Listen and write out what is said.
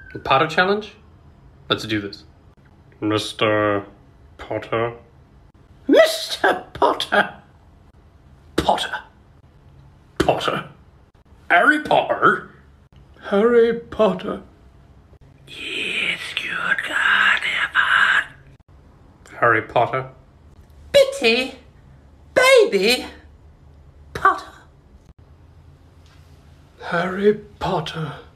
A Potter challenge? Let's do this. Mr. Potter. Mr. Potter. Potter. Potter. Harry Potter. Harry Potter. Yes, good God, Evan. Harry Potter. Bitty. Baby. Potter. Harry Potter.